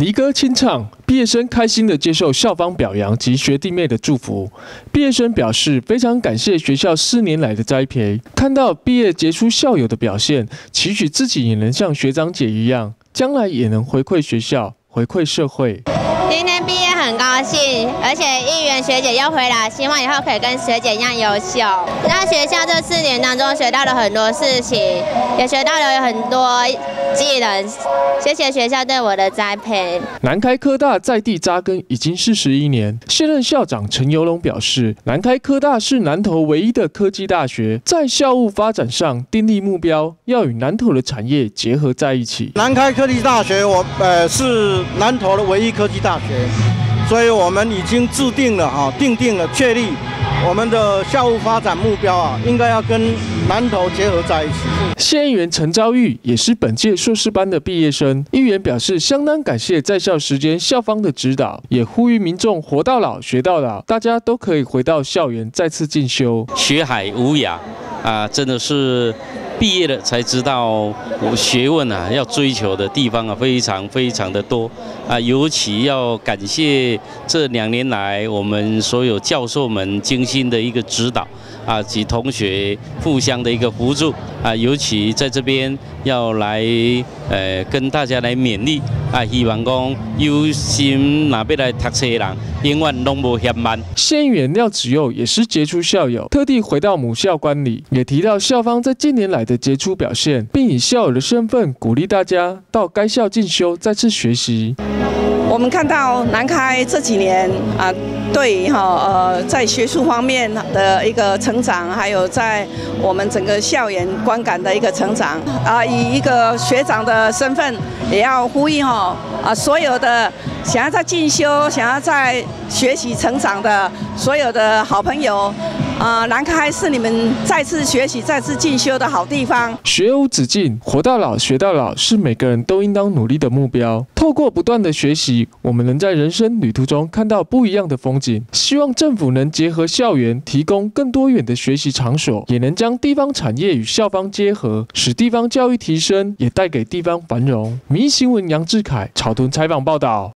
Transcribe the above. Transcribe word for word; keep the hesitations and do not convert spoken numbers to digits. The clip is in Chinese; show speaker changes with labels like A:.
A: 离歌清唱，毕业生开心地接受校方表扬及学弟妹的祝福。毕业生表示非常感谢学校四年来的栽培，看到毕业杰出校友的表现，期许自己也能像学长姐一样，将来也能回馈学校、回馈社会。
B: 今天毕业很高兴，而且议员学姐又回来，希望以后可以跟学姐一样优秀。在学校这四年当中，学到了很多事情，也学到了很多技能。谢谢学校对我的栽培。
A: 南开科大在地扎根已经四十一年，现任校长陈游龙表示，南开科大是南投唯一的科技大学，在校务发展上订立目标，要与南投的产业结合在一起。
C: 南开科技大学，我呃是南投的唯一科技大学。所以我们已经制定了哈，定定了确立我们的校务发展目标啊，应该要跟南投结合在一起。
A: 县议员陈昭玉也是本届硕士班的毕业生，议员表示相当感谢在校时间校方的指导，也呼吁民众活到老学到老，大家都可以回到校园再次进修。
D: 学海无涯啊，真的是。毕业了才知道，我学问啊，要追求的地方啊，非常非常的多啊。尤其要感谢这两年来我们所有教授们精心的一个指导啊，及同学互相的一个辅助啊。尤其在这边要来呃跟大家来勉励啊，希望讲有心若要来读册的人，永远拢无嫌慢。
A: 县议员廖子佑也是杰出校友，特地回到母校观礼，也提到校方在近年来的杰出表现，并以校友的身份鼓励大家到该校进修，再次学习。
E: 我们看到南开这几年啊，对哈呃，在学术方面的一个成长，还有在我们整个校园观感的一个成长啊，以一个学长的身份，也要呼吁哈啊，所有的想要在进修、想要在学习成长的所有的好朋友。啊、呃，南开是你们再次学习、再次进修的好地方。
A: 学无止境，活到老学到老，是每个人都应当努力的目标。透过不断的学习，我们能在人生旅途中看到不一样的风景。希望政府能结合校园，提供更多元的学习场所，也能将地方产业与校方结合，使地方教育提升，也带给地方繁荣。民意新闻杨志凯草屯采访报道。